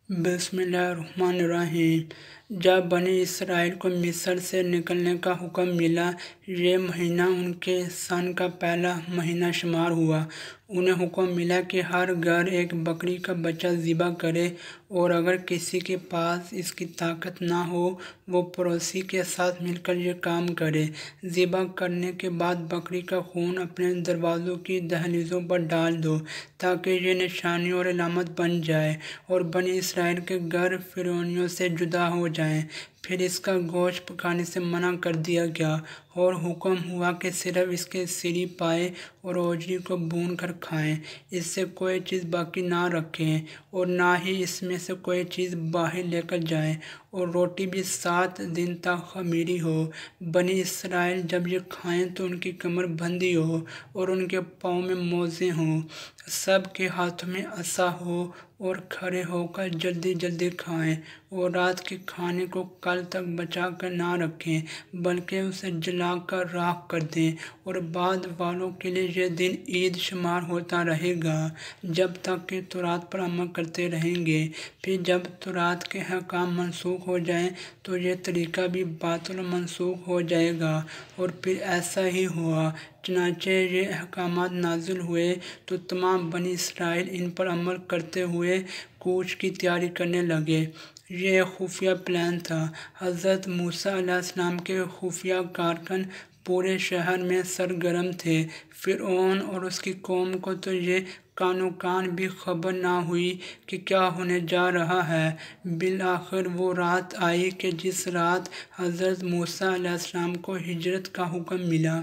बिस्मिल्लाहिर्रहमानिर्रहीम। जब बनी इसराइल को मिस्र से निकलने का हुक्म मिला, ये महीना उनके सन का पहला महीना शुमार हुआ। उन्हें हुक्म मिला कि हर घर एक बकरी का बच्चा ज़िबा करे, और अगर किसी के पास इसकी ताकत ना हो वो पड़ोसी के साथ मिलकर ये काम करे। ज़िबा करने के बाद बकरी का खून अपने दरवाज़ों की दहलीज़ों पर डाल दो, ताकि ये निशानी और अलामत बन जाए और बनी इसराइल के घर फिरौनियों से जुदा हो जाएं। फिर इसका गोश्त पकाने से मना कर दिया गया और हुक्म हुआ कि सिर्फ इसके सिरी पाए और ओजरी को भून कर खाएं। इससे कोई चीज़ बाकी ना रखें और ना ही इसमें से कोई चीज़ बाहर लेकर जाएं, और रोटी भी 7 दिन तक खमीरी हो। बनी इसराइल जब ये खाएं तो उनकी कमर बंधी हो और उनके पाँव में मोज़े हों। सब के हाथों में असा हो और खड़े होकर जल्दी जल्दी खाएं, और रात के खाने को कल तक बचा कर ना रखें, बल्कि उसे जला कर राख कर दें। और बाद वालों के लिए यह दिन ईद शुमार होता रहेगा, जब तक कि तौरात पर अमल करते रहेंगे। फिर जब तौरात के अहकाम मनसूख हो जाएं तो यह तरीका भी बातिल मनसूख हो जाएगा। और फिर ऐसा ही हुआ। चनाचे ये अहकामात नाजिल हुए तो तमाम बनी इसराइल इन पर अमल करते हुए कूच की तैयारी करने लगे। ये एक खुफिया प्लान था। हज़रत मूसा अलैहिस्सलाम के खुफिया कारकुन पूरे शहर में सरगर्म थे। फिरौन और उसकी कौम को तो ये कानो कान भी खबर ना हुई कि क्या होने जा रहा है। बिलाखिर वो रात आई कि जिस रात हज़रत मूसा अलैहिस्सलाम को हिजरत का हुक्म मिला।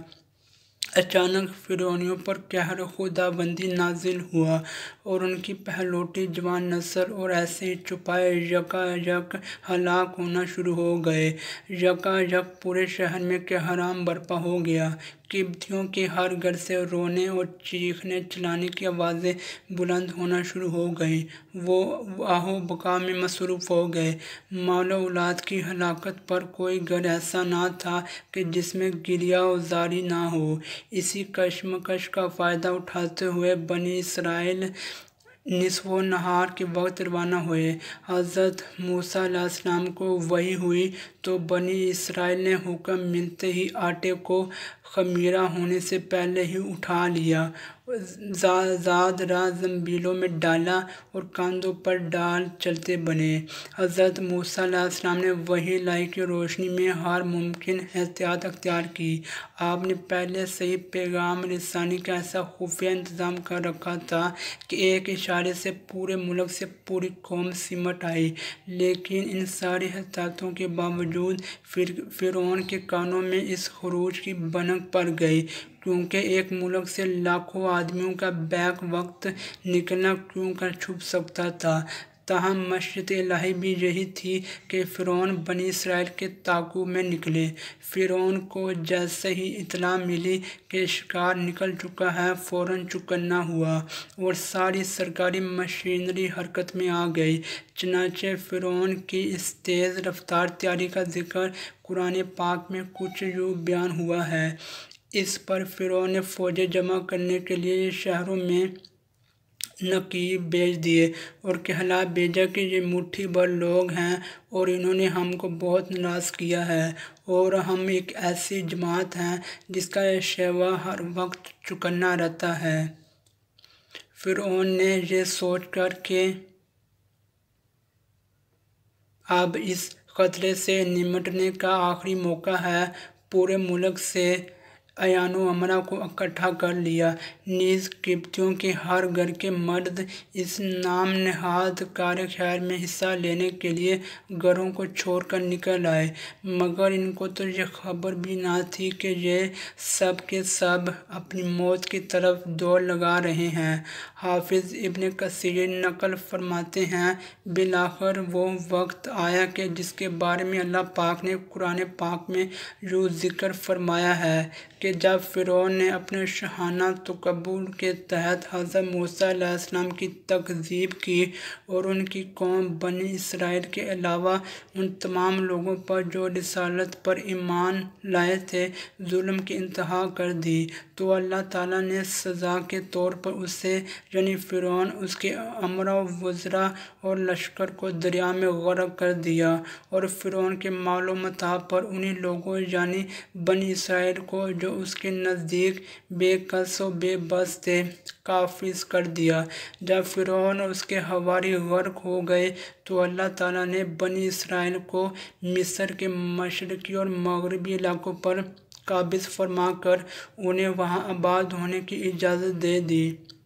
अचानक फिरौनियों पर कहर खुदाबंदी नाजिल हुआ और उनकी पहलौठी जवान नस्ल और ऐसे ही चुपाए यकायक हलाक होना शुरू हो गए। यकायक पूरे शहर में कहराम बर्पा हो गया। किब्तियों के हर घर से रोने और चीखने चिल्लाने की आवाज़ें बुलंद होना शुरू हो गईं। वो आहो बका में मसरूफ़ हो गए। मौला औलाद की हलाकत पर कोई घर ऐसा ना था कि जिसमें गिरिया और ज़ारी ना हो। इसी कशमकश का फ़ायदा उठाते हुए बनी इसराइल निस्फ़ो नहार के वक्त रवाना हुए। हज़रत मूसा अलैहिस्सलाम को वही हुई तो बनी इसराइल ने हुक्म मिलते ही आटे को खमीरा होने से पहले ही उठा लिया, ज़ादरा ज़ंबीलों में डाला और कंधों पर डाल चलते बने। हज़रत मूसा अलैहिस्सलाम ने वही लाई की रोशनी में हर मुमकिन एहतियात अख्तियार की। आपने पहले से ही पैगाम रसानी का ऐसा खुफिया इंतज़ाम कर रखा था कि एक इशारे से पूरे मुल्क से पूरी कौम सिमट आई। लेकिन इन सारी एहतियातों के बावजूद फिरौन के कानों में इस खुरूज की भनक पड़ गई, क्योंकि एक मुल्क से लाखों आदमियों का बैक वक्त निकलना क्यों कर छुप सकता था। ताहम मशयत इलाही भी यही थी कि फ़िरौन बनी इसराइल के ताक़ूब में निकले। फ़िरौन को जैसे ही इत्तला मिली कि शिकार निकल चुका है, फ़ौरन चौकन्ना हुआ और सारी सरकारी मशीनरी हरकत में आ गई। चनाचे फ़िरौन की इस तेज़ रफ्तार तैयारी का जिक्र कुरान पाक में कुछ यूँ बयान हुआ है। इस पर फ़िरौन ने फ़ौजें जमा करने के लिए शहरों में नकीब भेज दिए और कहला भेजा कि ये मुट्ठी भर लोग हैं और इन्होंने हमको बहुत नाराज़ किया है, और हम एक ऐसी जमात हैं जिसका शेवा हर वक्त चौकन्ना रहता है। फ़िरौन ने ये सोचकर कि अब इस खतरे से निमटने का आखिरी मौका है, पूरे मुल्क से अयानो अमरा को इकट्ठा कर लिया। नीज़ किब्तियों के हर घर के मर्द इस नाम नहाद कार खैर में हिस्सा लेने के लिए घरों को छोड़कर निकल आए, मगर इनको तो ये खबर भी ना थी कि ये सब के सब अपनी मौत की तरफ दौड़ लगा रहे हैं। हाफिज़ इब्न कसीर नकल फरमाते हैं, बिलाखिर वो वक्त आया कि जिसके बारे में अल्लाह पाक ने कुरान पाक में यूँ ज़िक्र फरमाया है कि کہ جب فرعون نے اپنے شاہانہ تکبر کے تحت حضرت موسیٰ علیہ السلام کی تکذیب کی اور ان کی قوم بنی اسرائیل کے علاوہ ان تمام لوگوں پر جو رسالت پر ایمان لائے تھے ظلم کی انتہا کر دی، تو اللہ تعالیٰ نے سزا کے طور پر اسے یعنی فرعون، اس کے امراء و وزراء اور لشکر کو دریا میں غرق کر دیا، اور فرعون کے مال و متاع پر انہی لوگوں یعنی بنی اسرائیل کو جو اس کے نزدیک بے کس و بے بس تھے قابض کر دیا۔ جب فرعون اور اس کے حواری غرق ہو گئے تو اللہ تعالیٰ نے بنی اسرائیل کو مصر کے مشرقی اور مغربی علاقوں پر قابض فرما کر انہیں وہاں آباد ہونے کی اجازت دے دی۔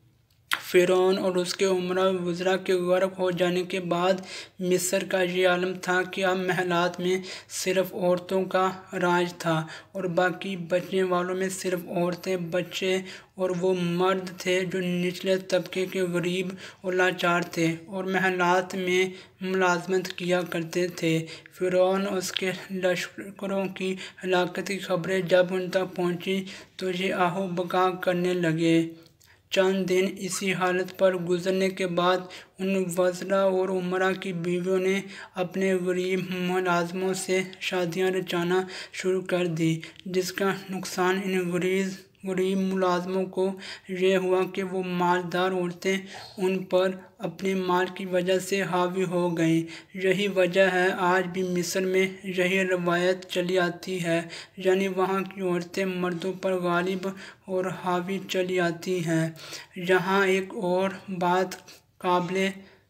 فرعون اور اس کے امراء و وزراء کے غرق ہو جانے کے بعد مصر کا یہ عالم تھا کہ اب محلات میں صرف عورتوں کا راج تھا اور باقی بچنے والوں میں صرف عورتیں، بچے اور وہ مرد تھے جو نچلے طبقے کے غریب اور لاچار تھے اور محلات میں ملازمت کیا کرتے تھے۔ فرعون اور اس کے لشکروں کی ہلاکت کی خبریں جب ان تک پہنچی تو یہ آہو بکا کرنے لگے۔ چند دن اسی حالت پر گزرنے کے بعد ان وزراء اور امراء کی بیویوں نے اپنے غریب ملازموں سے شادیاں رچانا شروع کر دی، جس کا نقصان ان غریب ملازموں کو یہ ہوا کہ وہ مالدار عورتیں ان پر اپنے مال کی وجہ سے حاوی ہو گئیں۔ یہی وجہ ہے آج بھی مصر میں یہی روایت چلی آتی ہے، یعنی وہاں کی عورتیں مردوں پر غالب اور حاوی چلی آتی ہیں۔ یہاں ایک اور بات قابل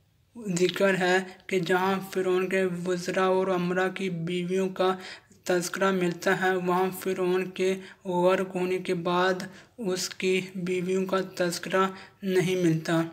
ذکر ہے کہ جہاں فرعون کے وزراء اور امراء کی بیویوں کا تذکرہ ملتا ہے وہاں فرعون کے غرق ہونے کے بعد اس کی بیویوں کا تذکرہ نہیں ملتا۔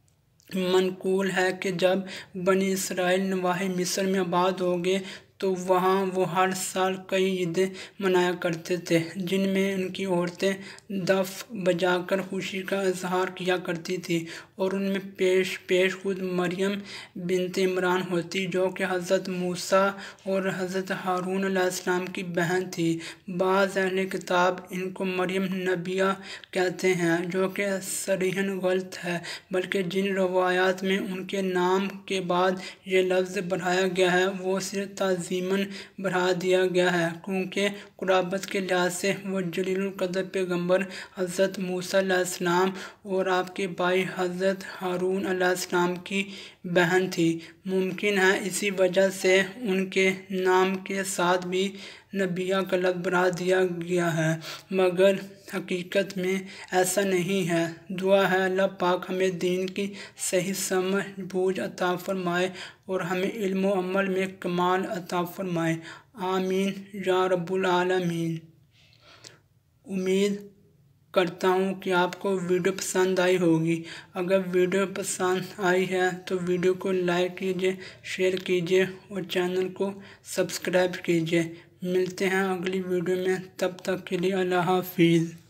منقول ہے کہ جب بنی اسرائیل نواحِ مصر میں آباد ہو گئے تو وہاں وہ ہر سال کئی عیدیں منایا کرتے تھے جن میں ان کی عورتیں دف بجا کر خوشی کا اظہار کیا کرتی تھیں، اور ان میں پیش خود مریم بنت عمران ہوتی جو کہ حضرت موسیٰ اور حضرت ہارون علیہ السلام کی بہن تھی۔ بعض اہل کتاب ان کو مریم نبیہ کہتے ہیں جو کہ صریحاً غلط ہے، بلکہ جن روایات میں ان کے نام کے بعد یہ لفظ بڑھایا گیا ہے وہ صرف تعظیماً بڑھا دیا گیا ہے، کیونکہ قرابت کے لحاظ سے وہ جلیل القدر پیغمبر حضرت موسیٰ علیہ السلام اور آپ کے بھائی حضرت ہارون علیہ السلام کی بہن تھی۔ ممکن ہے اسی وجہ سے ان کے نام کے ساتھ بھی نبیہ کا لفظ بڑھا دیا گیا ہے، مگر حقیقت میں ایسا نہیں ہے۔ دعا ہے اللہ پاک ہمیں دین کی صحیح سمجھ بوجھ عطا فرمائے اور ہمیں علم و عمل میں کمال عطا فرمائے، آمین یا رب العالمین۔ امید کرتا ہوں کہ آپ کو ویڈیو پسند آئی ہوگی۔ اگر ویڈیو پسند آئی ہے تو ویڈیو کو لائک کیجیے، شیئر کیجیے اور چینل کو سبسکرائب کیجیے۔ ملتے ہیں اگلی ویڈیو میں، تب تک کے لیے اللہ حافظ۔